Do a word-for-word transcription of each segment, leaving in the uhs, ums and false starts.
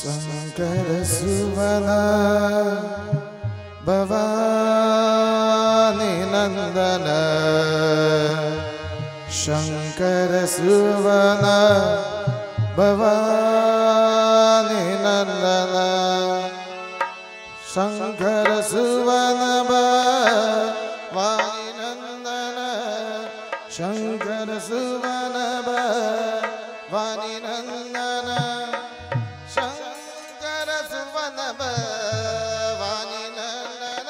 शंकर सुवन भवानी नंदन शंकर सुवन भवानी नंदन शंकर सुवन भवानी नंदन शंकर सुवन भवानी नंदन शंकर सुवन भवानी नंदन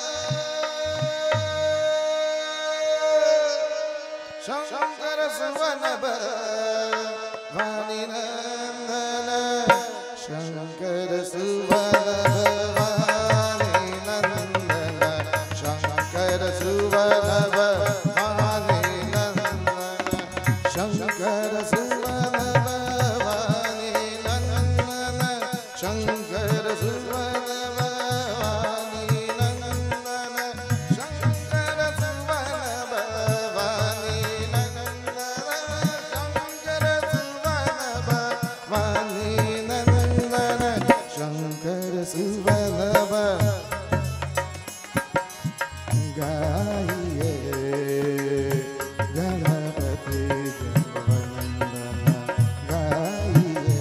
शंकर सुवन भवानी नंदन शंकर सुवन भवानी नंदन शंकर सुवन भवानी नंदन शंकर सुवन भवानी नंदन शंकर सुवन भवानी नंदन शंकर सुवन भवानी नंदन शंकर सुवन गाइए गणपति जगवंदन गाइए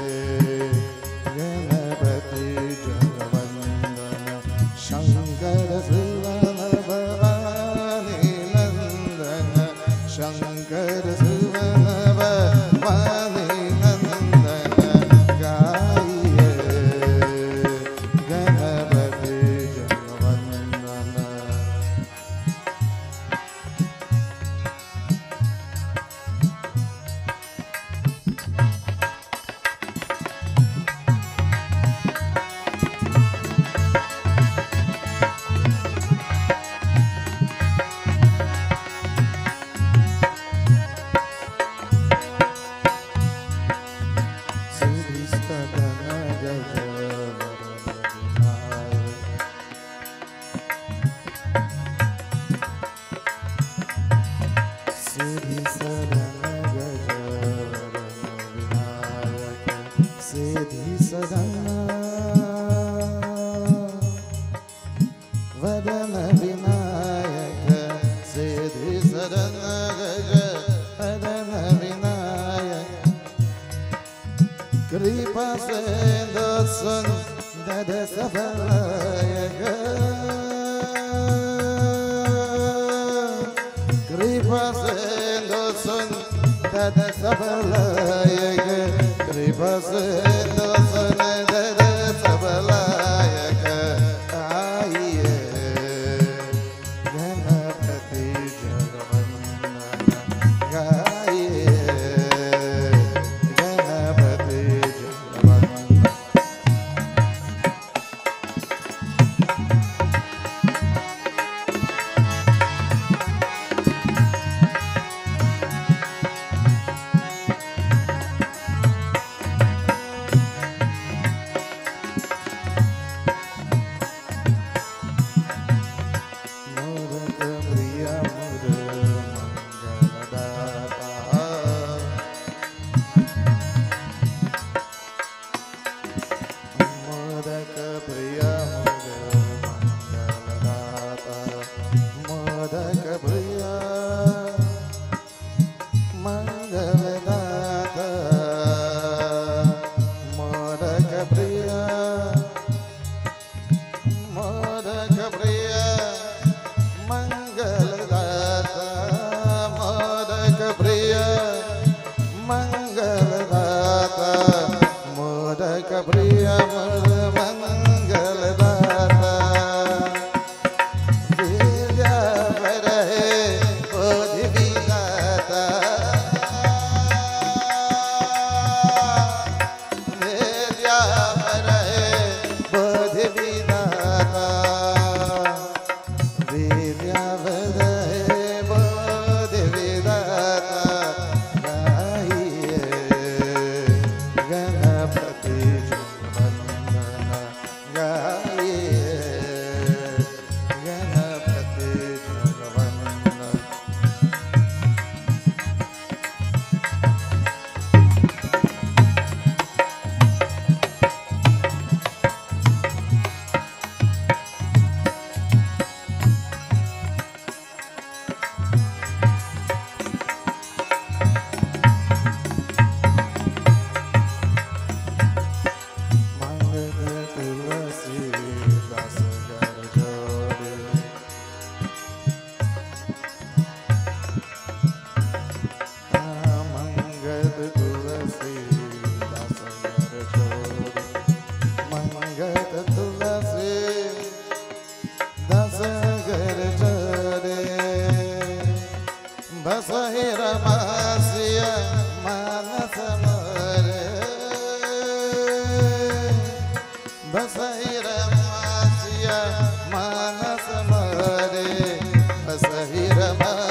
गणपति जगवंदन शंकर सुवन भवानी नंदन शंकर सुवन भवानी नंदन गाइए गणपति जगवंदन वदन विनायक सिद्धि सदन गज वदन विनायक कृपा सिंधु सुंदर सफलयक कृपा सिंधु सुंदर सफलयक कृपा सिंधु सुंदर सफलयक आइए गणपति जगवंदन गाइए गणपति जगवंदन रमासिया मानस मरे बसहि रमा